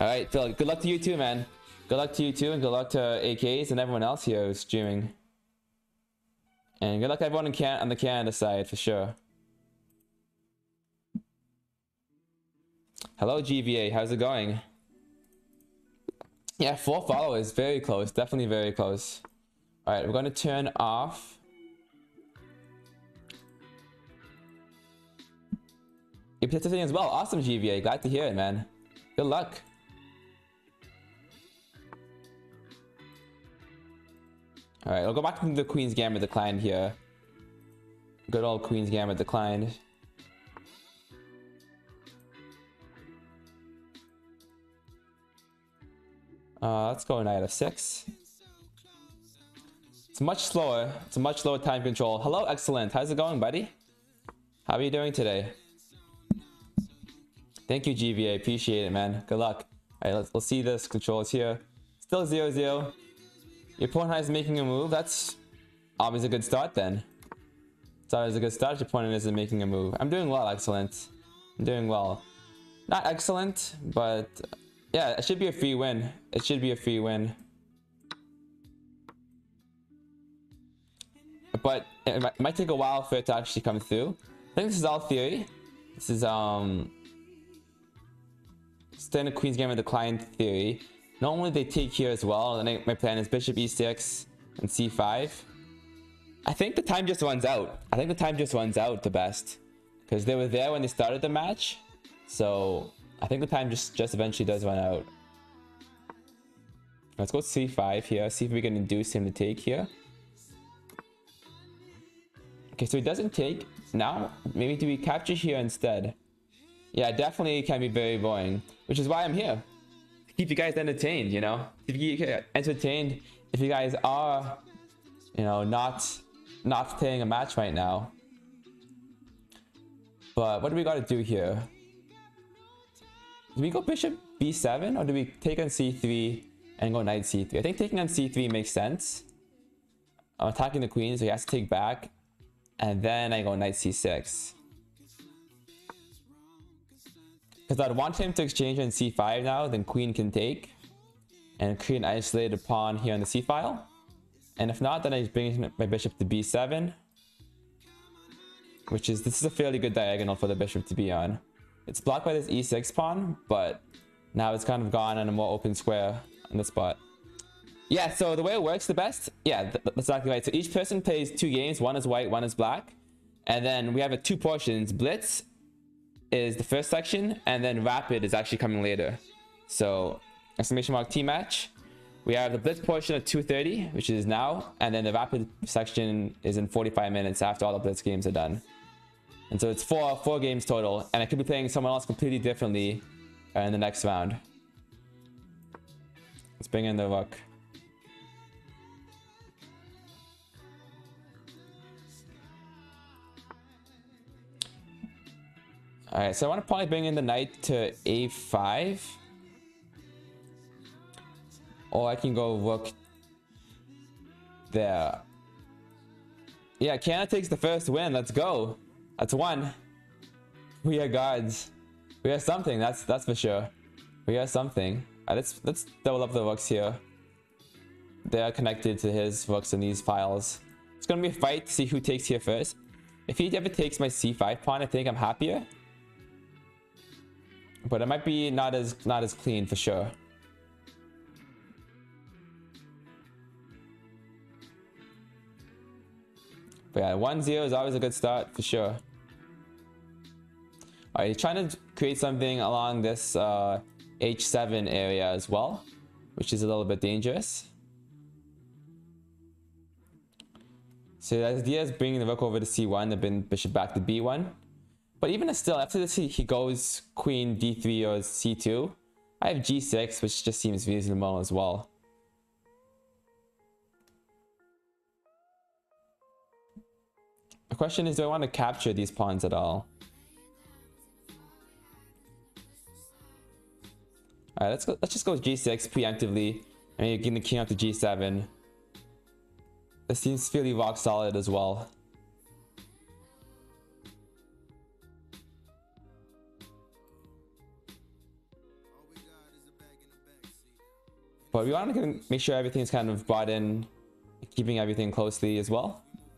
All right, Phil. Good luck to you too, man. Good luck to you too, and good luck to AKs and everyone else here who's streaming. And good luck to everyone on the Canada side for sure. Hello, GVA. How's it going? Yeah, 4 followers. Very close. Definitely very close. All right, we're going to turn off. You're participating as well. Awesome, GVA. Glad to hear it, man. Good luck. All right, we'll go back to the Queen's Gambit declined here. Good old Queen's Gambit declined. Let's go knight f6. It's much slower. It's a much slower time control. Hello, excellent. How's it going, buddy? How are you doing today? Thank you, GVA. Appreciate it, man. Good luck. All right, let's see this. Controls here. Still 0-0. Your opponent is making a move. That's always a good start then. It's always a good start if your opponent isn't making a move. I'm doing well, excellent. I'm doing well. Not excellent, but yeah, it should be a free win. It should be a free win. But it might take a while for it to actually come through. I think this is all theory. This is standard Queen's Gambit decline theory. Normally they take here as well, and my plan is bishop e6 and c5. I think the time just runs out. I think the time just runs out the best, because they were there when they started the match. So I think the time just eventually does run out. Let's go c5 here. See if we can induce him to take here. Okay, so he doesn't take. Now, maybe do we capture here instead? Yeah, definitely can be very boring, which is why I'm here. To keep you guys entertained, you know? To keep you entertained if you guys are, you know, not playing a match right now. But what do we got to do here? Do we go bishop b7, or do we take on c3 and go knight c3? I think taking on c3 makes sense. I'm attacking the queen, so he has to take back. And then I go knight c6. Because I'd want him to exchange on c5 now, then queen can take. And create an isolated pawn here on the c-file. And if not, then I just bring my bishop to b7. This is a fairly good diagonal for the bishop to be on. It's blocked by this e6 pawn, but now it's kind of gone on a more open square on the spot. Yeah, so the way it works the best, yeah, that's exactly right. So each person plays 2 games. One is white, one is black. And then we have 2 portions. Blitz is the first section, and then Rapid is actually coming later. So exclamation mark T match. We have the Blitz portion at 2:30, which is now, and then the Rapid section is in 45 minutes after all the Blitz games are done. And so it's four games total, and I could be playing someone else completely differently in the next round. Let's bring in the rook. Alright, so I want to probably bring in the knight to a5. Or I can go rook there. Yeah, Canada takes the first win. Let's go. That's 1. We are gods. We are something, that's for sure. We are something. Let's double up the rooks here. They are connected to his rooks in these files. It's gonna be a fight to see who takes here first. If he ever takes my c5 pawn, I think I'm happier. But it might be not as clean for sure. But yeah, 1-0 is always a good start for sure. Alright, he's trying to create something along this h7 area as well, which is a little bit dangerous. So the idea is bringing the rook over to c1, then bishop back to b1. But even still, after this he goes queen d3 or c2. I have g6, which just seems reasonable as well. The question is, do I want to capture these pawns at all? Alright, let's just go with g6 preemptively. And you're getting the king up to g7. This seems fairly rock solid as well. But we want to make sure everything's kind of brought in, keeping everything closely as well.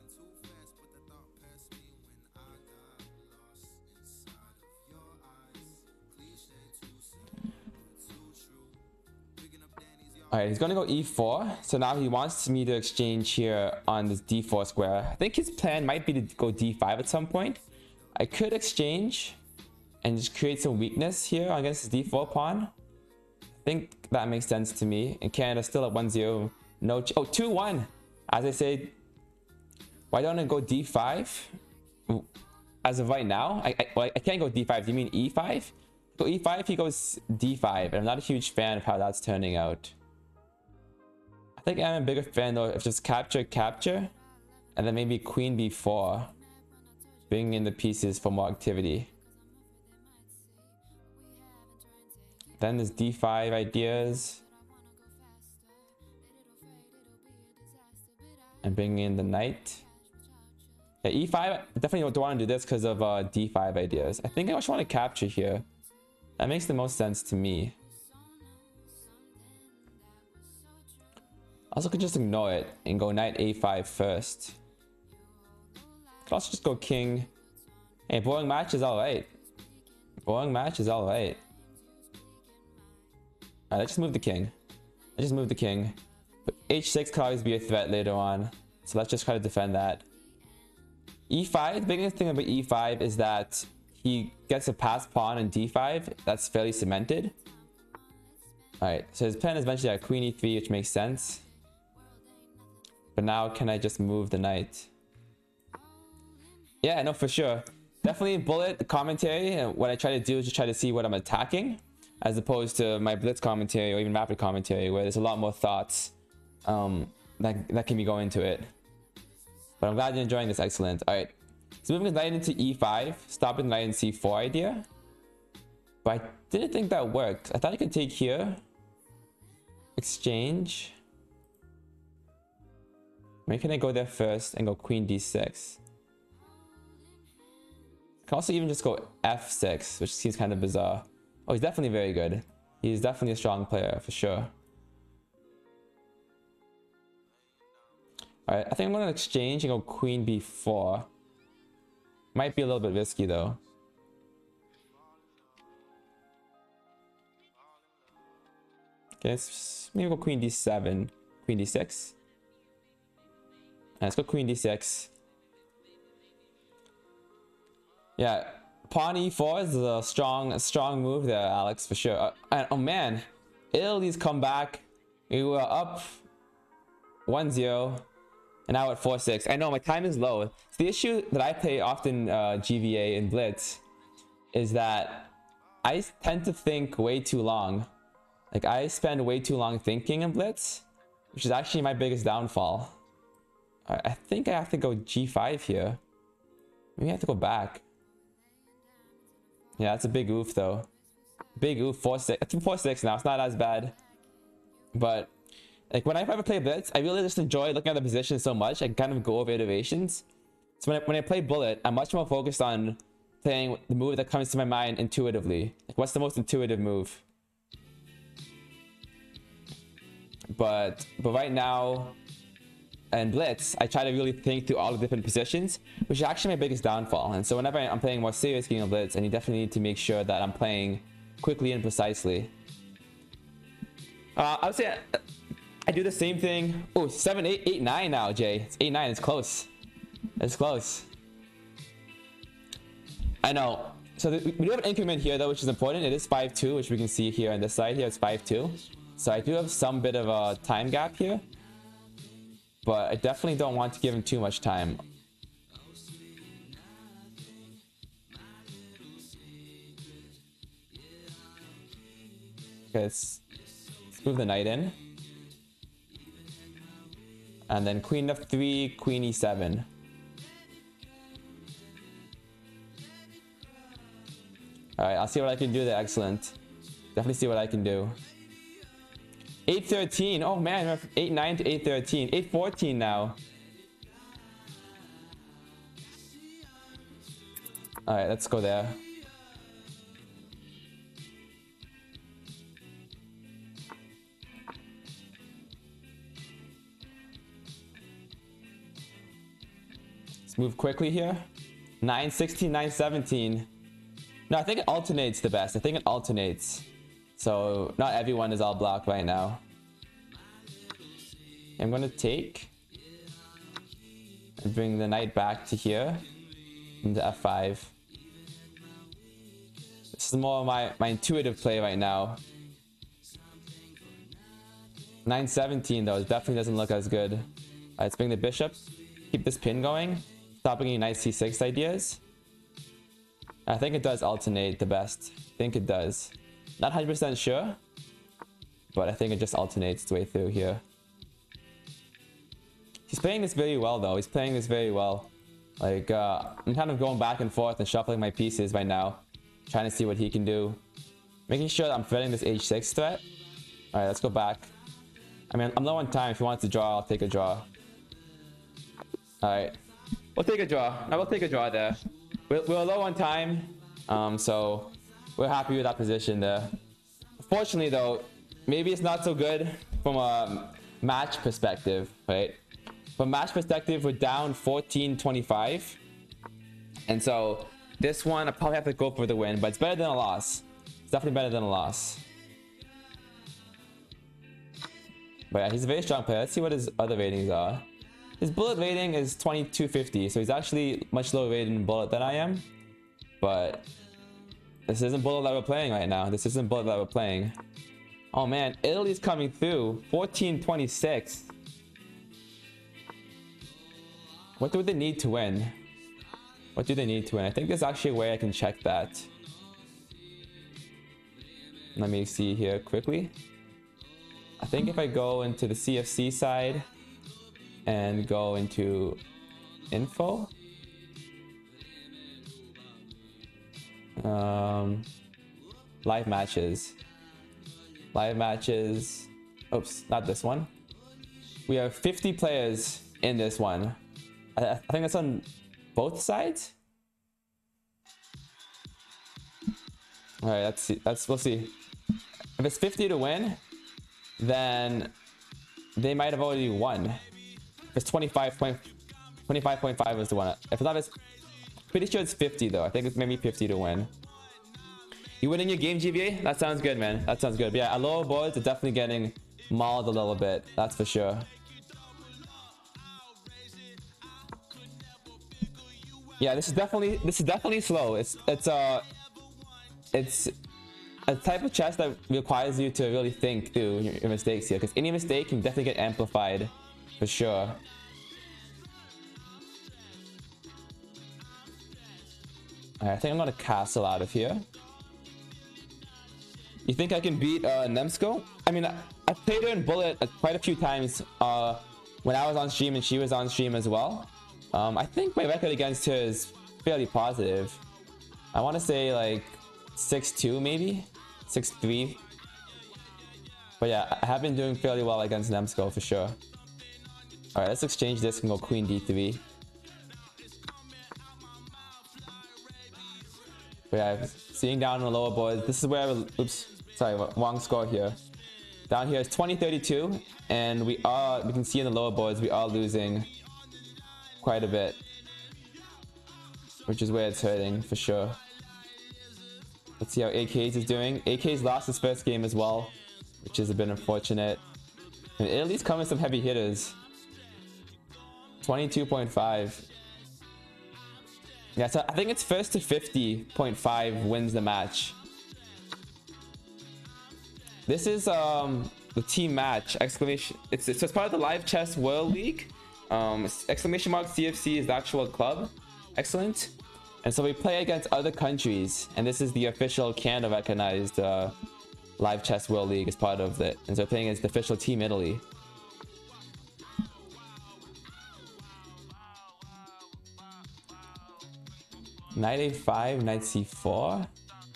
Alright, he's gonna go e4. So now he wants me to exchange here on this d4 square. I think his plan might be to go d5 at some point. I could exchange and just create some weakness here against his d4 pawn. I think that makes sense to me. And Canada's still at 1-0. No, oh, 2-1. As I say, why don't I go d5? As of right now, I can't go d5. Do you mean e5? Go e5, he goes d5. And I'm not a huge fan of how that's turning out. I think I'm a bigger fan though of just capture, and then maybe queen b4. Bringing in the pieces for more activity. Then there's d5 ideas. And bringing in the knight. Yeah, e5, I definitely don't want to do this because of d5 ideas. I think I just want to capture here. That makes the most sense to me. Also could just ignore it and go knight a5 first. Could also just go king. Hey, boring match is alright. Boring match is alright. Alright, let's just move the king. Let's just move the king. But h6 could always be a threat later on. So let's just try to defend that. e5, the biggest thing about e5 is that he gets a passed pawn in d5 that's fairly cemented. Alright, so his plan is eventually at queen e3, which makes sense. But now can I just move the knight? Yeah, no, for sure. Definitely bullet commentary. And what I try to do is just try to see what I'm attacking, as opposed to my blitz commentary or even rapid commentary, where there's a lot more thoughts that can be going into it. But I'm glad you're enjoying this. Excellent. All right, so moving the knight into e5, stopping the knight in c4 idea. But I didn't think that worked. I thought I could take here, exchange. Maybe can I go there first and go queen d6? I can also even just go f6, which seems kind of bizarre. Oh, he's definitely very good. He's definitely a strong player for sure. Alright, I think I'm going to exchange and go queen b4. Might be a little bit risky though. Okay, let's maybe go queen d7, queen d6. Let's go queen d6. Yeah, pawn e4 is a strong move there, Alex, for sure. And, oh man, Italy's come back. We were up 1-0, and now at 4-6. I know my time is low. So the issue that I play often GVA and Blitz is that I tend to think way too long. Like I spend way too long thinking in Blitz, which is actually my biggest downfall. I think I have to go g5 here. Maybe I have to go back. Yeah, that's a big oof though. Big oof, 4-6. It's 4-6 now. It's not as bad. But like when I ever play Blitz, I really just enjoy looking at the position so much. I kind of go over iterations. So when I play Bullet, I'm much more focused on playing the move that comes to my mind intuitively. Like what's the most intuitive move? But right now, in Blitz, I try to really think through all the different positions, which is actually my biggest downfall. And so whenever I'm playing more serious game of Blitz, and you definitely need to make sure that I'm playing quickly and precisely. I would say I do the same thing. Oh, 7, 8, 8, 9 now, Jay. It's 8, 9. It's close. It's close. I know. So we do have an increment here though, which is important. It is 5-2, which we can see here on this side here. It's 5-2. So I do have some bit of a time gap here. But I definitely don't want to give him too much time. Okay, let's move the knight in. And then queen f3, queen e7. Alright, I'll see what I can do there. Excellent. Definitely see what I can do. 8-13. Oh man, 8-9 to 8-13. 8-14 now. Alright, let's go there. Let's move quickly here. 9-16, 9-17. No, I think it alternates the best. I think it alternates. So not everyone is all black right now. I'm gonna take and bring the knight back to here into f5. This is more my intuitive play right now. 9-17 though, it definitely doesn't look as good. Let's bring the bishop, keep this pin going, stop bringing knight c6 ideas. I think it does alternate the best. I think it does. Not 100% sure, but I think it just alternates its way through here. He's playing this very well though. He's playing this very well. Like, I'm kind of going back and forth and shuffling my pieces right now, trying to see what he can do. Making sure that I'm threading this h6 threat. Alright, let's go back. I mean, I'm low on time. If he wants to draw, I'll take a draw. Alright. We'll take a draw. I will take a draw there. We're low on time, so we're happy with that position there. Fortunately though, maybe it's not so good from a match perspective, right? From a match perspective, we're down 14-25. And so this one, I probably have to go for the win, but it's better than a loss. It's definitely better than a loss. But yeah, he's a very strong player. Let's see what his other ratings are. His bullet rating is 2250, so he's actually much lower rated in bullet than I am. But this isn't bullet that we're playing right now. This isn't bullet that we're playing. Oh man, Italy's coming through. 14-26. What do they need to win? What do they need to win? I think there's actually a way I can check that. Let me see here quickly. I think if I go into the CFC side and go into info, live matches, oops, not this one. We have 50 players in this one. I think that's on both sides. All right, let's see. We'll see. If it's 50 to win, then they might have already won. If it's 25.5 was the one. If not, it's pretty sure it's 50 though. I think it's maybe 50 to win. You winning your game, GBA? That sounds good, man. That sounds good. But yeah, our lower boards are definitely getting mauled a little bit. That's for sure. Yeah, this is definitely slow. It's a type of chess that requires you to really think through your mistakes here, because any mistake can definitely get amplified for sure. Alright, I think I'm gonna castle out of here. You think I can beat Nemsko? I mean, I played her in Bullet quite a few times when I was on stream and she was on stream as well. I think my record against her is fairly positive. I want to say like 6-2 maybe? 6-3. But yeah, I have been doing fairly well against Nemsko for sure. Alright, let's exchange this and go Queen D3. But yeah, seeing down on the lower board, this is where, oops, sorry, wrong score here. Down here is 20-32, and we can see in the lower boards we are losing quite a bit, which is where it's hurting for sure. Let's see how AK's is doing. AK's lost his first game as well, which is a bit unfortunate. And Italy's coming with some heavy hitters. 22.5. Yeah, so I think it's first to 50.5 wins the match. This is the team match exclamation. It's part of the Live Chess World League. Exclamation mark CFC is the actual club. Excellent. And so we play against other countries, and this is the official Canada recognized Live Chess World League as part of it. And so we're playing against the official team Italy. Knight a5, knight c4.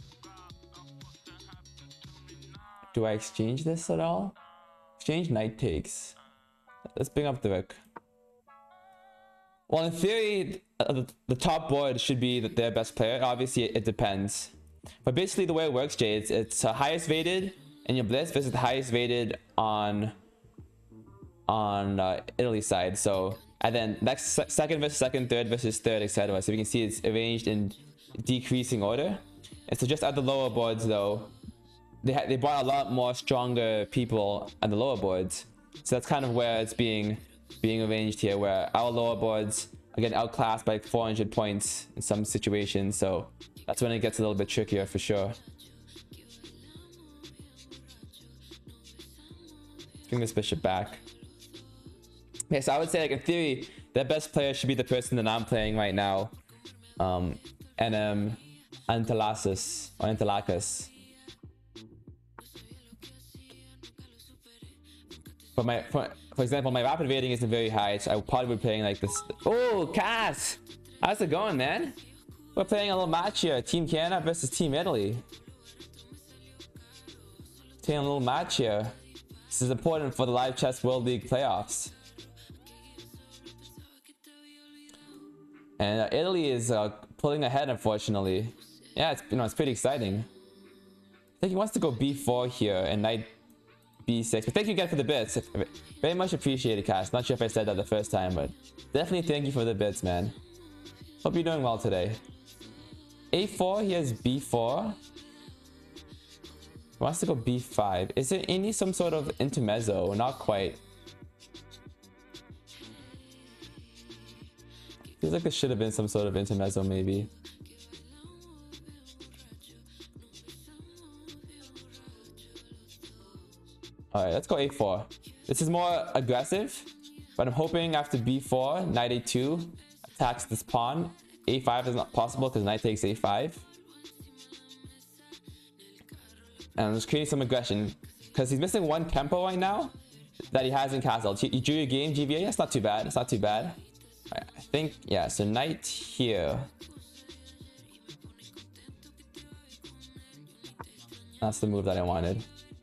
Do I exchange this at all? Exchange knight takes. Let's bring up the rook. Well, in theory, the top board should be their best player. Obviously, it depends. But basically, the way it works, Jay, it's highest rated in your Blitz versus the highest rated on Italy side. So and then next second versus second, third versus third, etc. So we can see it's arranged in decreasing order. And so just at the lower boards though, they brought a lot more stronger people at the lower boards. So that's kind of where it's being arranged here, where our lower boards are getting outclassed by like 400 points in some situations. So that's when it gets a little bit trickier for sure. Bring this bishop back. Yeah, so I would say, like, in theory, the best player should be the person that I'm playing right now. Antalasis or Antalakis. But for example, my rapid rating isn't very high, so I would probably be playing like this. Oh, Cass! How's it going, man? We're playing a little match here. Team Canada versus Team Italy. Playing a little match here. This is important for the Live Chess World League playoffs. And Italy is pulling ahead, unfortunately. Yeah, it's pretty exciting. I think he wants to go b4 here and knight b6. But thank you again for the bits. Very much appreciated, Cass. Not sure if I said that the first time, but definitely thank you for the bits, man. Hope you're doing well today. a4, he has b4. He wants to go b5. Is there any some sort of intermezzo? Not quite. Feels like there should have been some sort of intermezzo, maybe. Alright, let's go a4. This is more aggressive, but I'm hoping after b4, knight a2 attacks this pawn. a5 is not possible because knight takes a5. And I'm just creating some aggression because he's missing one tempo right now that he has in castle. You drew your game, GVA? That's not too bad. It's not too bad. Right, I think, yeah, so knight here. That's the move that I wanted.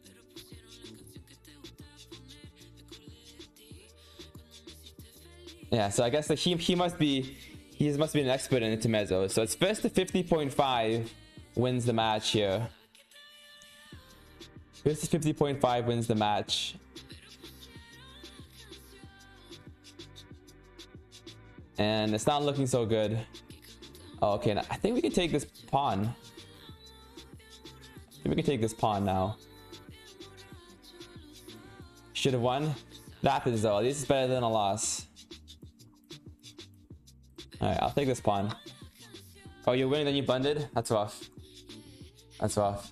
Yeah, so I guess that he must be an expert in intermezzo. So it's first to 50.5 wins the match here. First to 50.5 wins the match. And it's not looking so good. Oh, okay, now, I think we can take this pawn. I think we can take this pawn now. Should have won. That is though. This is better than a loss. Alright, I'll take this pawn. Oh, you're winning, then you bunded? That's rough. That's rough.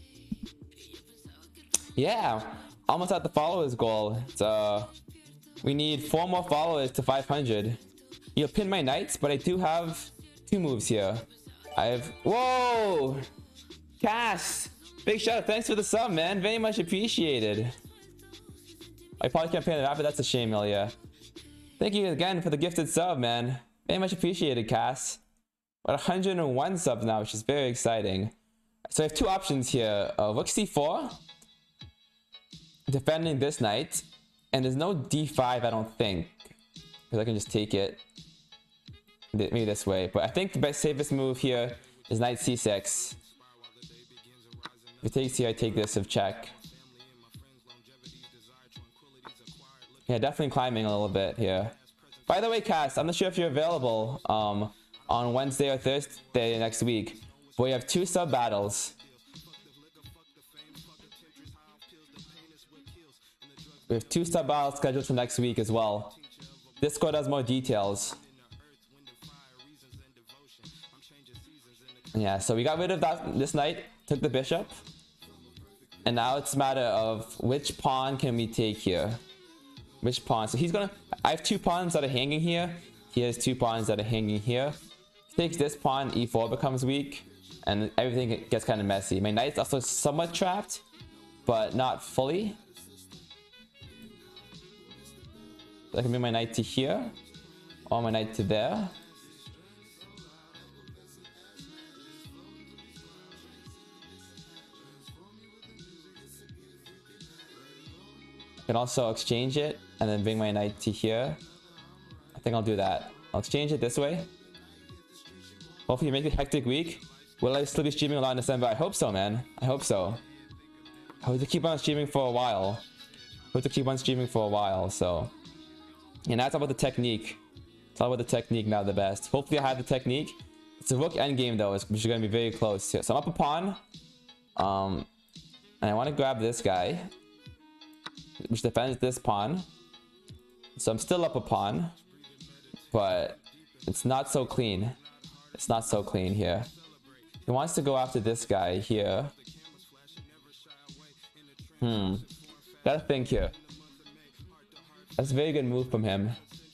Yeah, almost at the followers goal. It's, we need 4 more followers to 500. You'll pin my knights, but I do have 2 moves here. I have... Whoa! Cass! Big shout out. Thanks for the sub, man. Very much appreciated. I probably can't pin it out, but that's a shame, Ilya. Thank you again for the gifted sub, man. Very much appreciated, Cass. We're at 101 subs now, which is very exciting. So I have 2 options here. Rook c4. Defending this knight. And there's no d5, I don't think. Because I can just take it. Maybe this way. But I think the best safest move here is knight c6. If it takes here, I take this of check. Yeah, definitely climbing a little bit here. By the way, Cass, I'm not sure if you're available on Wednesday or Thursday next week. But we have 2 sub battles. We have 2 sub battles scheduled for next week as well. Discord has more details. Yeah, so we got rid of this knight, took the bishop. And now it's a matter of which pawn can we take here. Which pawn? So he's gonna... I have 2 pawns that are hanging here. He has 2 pawns that are hanging here. He takes this pawn, e4 becomes weak. And everything gets kind of messy. My knight's also somewhat trapped, but not fully. So I can move my knight to here. Or my knight to there. I can also exchange it and then bring my knight to here. I think I'll do that. I'll exchange it this way. Hopefully make it a hectic week. Will I still be streaming a lot in December? I hope so, man. I hope so. I hope to keep on streaming for a while. So And that's about the technique. It's all about the technique now, the best. Hopefully I have the technique. It's a rook endgame though, which is going to be very close here. So I'm up a pawn. And I want to grab this guy, which defends this pawn. So I'm still up a pawn, but it's not so clean. It's not so clean here. He wants to go after this guy here. Gotta think here. That's a very good move from him.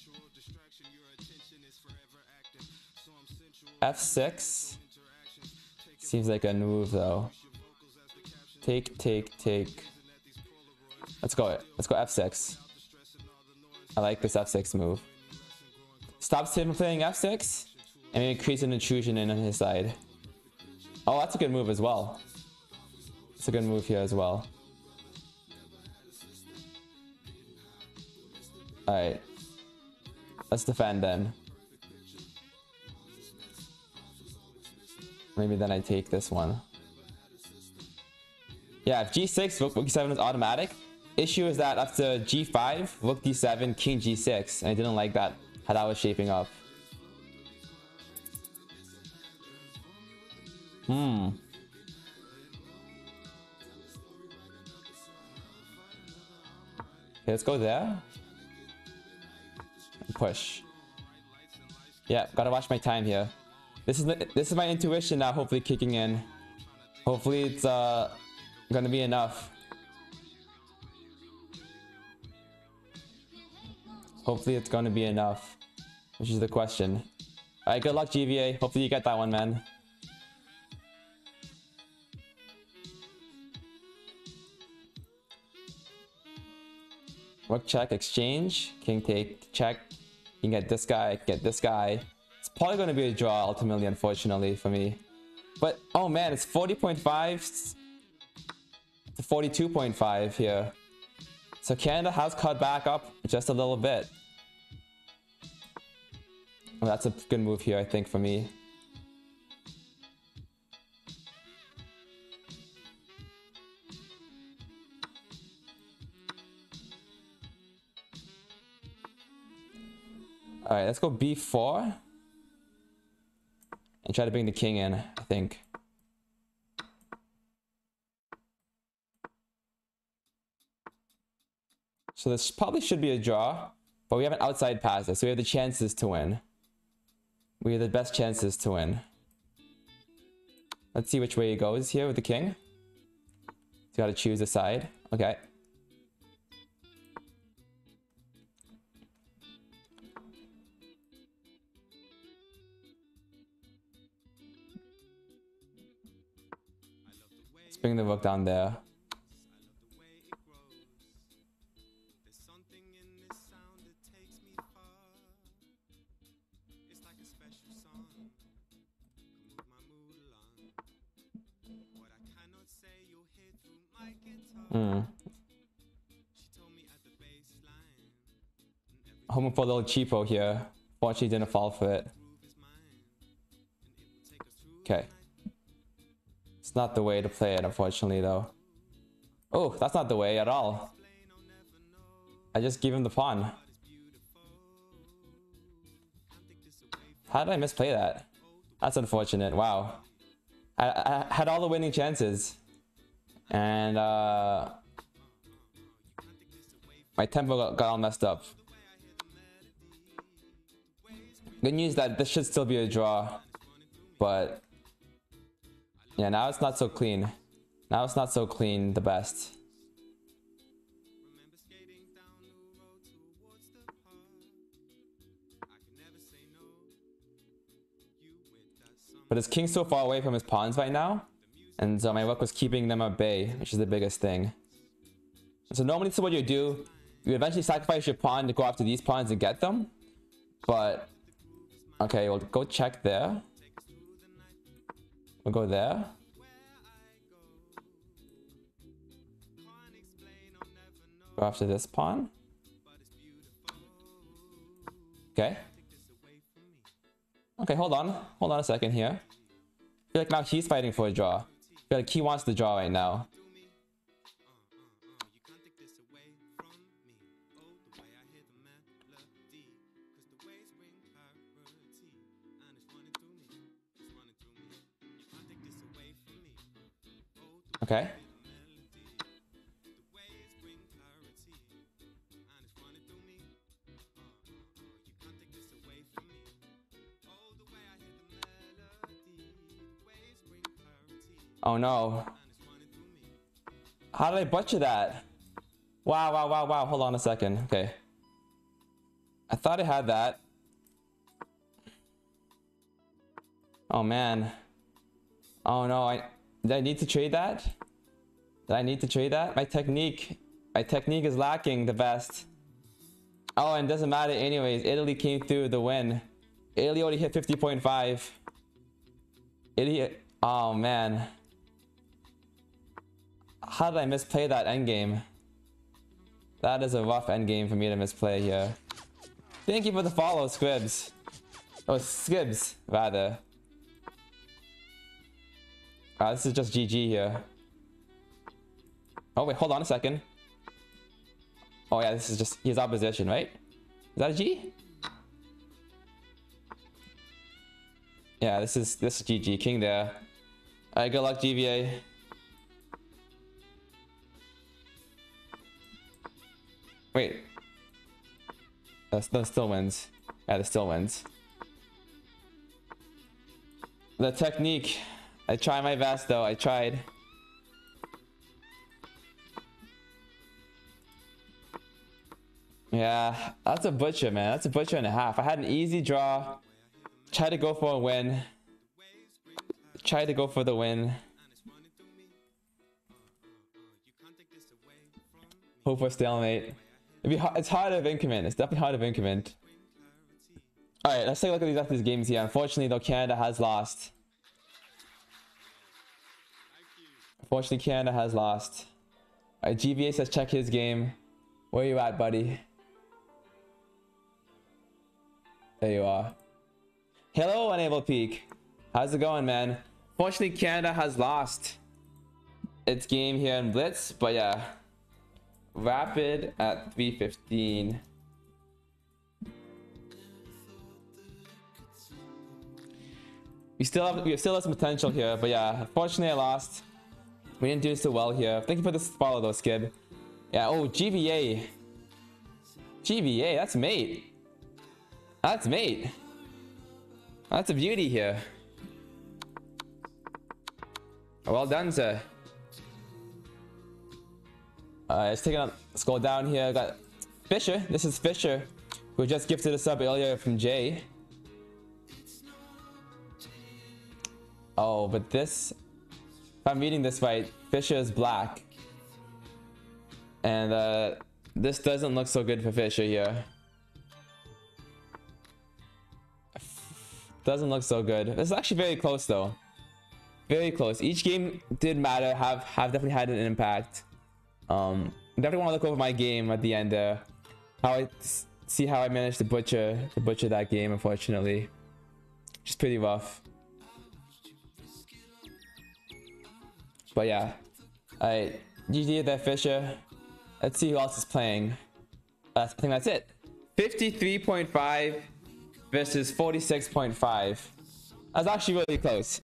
F6 seems like a move though. Take. Let's go F6. I like this F6 move. Stops him from playing F6 and maybe creates an intrusion in on his side. Oh, that's a good move as well. It's a good move here as well. Alright. Let's defend then. Maybe then I take this one. Yeah, if G6, Rook E7 is automatic. Issue is that after G5, Rook D7, King G6. And I didn't like that, how that was shaping up. Okay, let's go there. And push. Yeah, gotta watch my time here. This is my intuition now, hopefully kicking in. Hopefully it's gonna be enough. Hopefully it's gonna be enough, which is the question. Alright, good luck GVA. Hopefully you get that one, man. Rook check, exchange, king take, check. You can get this guy, get this guy. It's probably going to be a draw ultimately, unfortunately for me. But oh man, it's 40.5 to 42.5 here. So Canada has cut back up just a little bit. Well, that's a good move here, I think, for me. Alright, let's go B4. And try to bring the king in, I think. So this probably should be a draw. But we have an outside passer, so we have the chances to win. We have the best chances to win. Let's see which way he goes here with the king. He's got to choose a side. Okay. Let's bring the rook down there. Hoping for a little cheapo here. Fortunately didn't fall for it. Okay. It's not the way to play it, unfortunately, though. Oh, that's not the way at all. I just gave him the pawn. How did I misplay that? That's unfortunate. Wow. I had all the winning chances. And my tempo got all messed up. Good news that this should still be a draw. But yeah, now it's not so clean. Now it's not so clean, the best. But his king's so far away from his pawns right now. And so my rook was keeping them at bay, which is the biggest thing. So normally this is what you do. You eventually sacrifice your pawn to go after these pawns and get them. But okay, we'll go check there. We'll go there. Go after this pawn. Okay. Okay, hold on. Hold on a second here. I feel like now he's fighting for a draw. I feel like he wants the draw right now. Okay. Oh no. How did I butcher that? Wow, wow, wow, wow. Hold on a second. Okay. I thought I had that. Oh man. Oh no, did I need to trade that? Did I need to trade that? My technique is lacking the best. Oh, and it doesn't matter anyways. Italy came through the win. Italy already hit 50.5. Italy, oh man. How did I misplay that endgame? That is a rough endgame for me to misplay here. Thank you for the follow, Squibs. Oh, Skibs, rather. This is just GG here. Oh wait, hold on a second. Oh yeah, this is just his opposition, right? Is that a G? Yeah, this is GG. King there. Alright, good luck, GVA. Wait. That still wins. Yeah, that still wins. The technique. I tried my best though. I tried. Yeah, that's a butcher, man. That's a butcher and a half. I had an easy draw. Tried to go for a win. Tried to go for the win. Hope for stalemate. It's hard of increment. It's definitely hard of increment. Alright, let's take a look at these after these games here. Unfortunately, though, Canada has lost. Unfortunately, Canada has lost. Alright, GVA says check his game. Where you at, buddy? There you are. Hello, Unable Peak. How's it going, man? Fortunately, Canada has lost its game here in Blitz, but yeah. Rapid at 3:15. We still have some potential here, but yeah, unfortunately I lost. We didn't do so well here. Thank you for this follow though, Skib. Yeah, oh, GVA. GVA, that's mate. That's mate. That's a beauty here. Well done, sir. Let's go down here. Got Fisher. This is Fisher, who just gifted a sub earlier from Jay. Oh, but this, if I'm reading this right, Fisher is black. And this doesn't look so good for Fisher here. Doesn't look so good. This is actually very close though. Very close. Each game did matter, have definitely had an impact. Definitely want to look over my game at the end there. See how I managed to butcher that game, unfortunately. Just pretty rough. But yeah. Alright. GG there, Fisher. Let's see who else is playing. I think that's it. 53.5 versus 46.5. That's actually really close.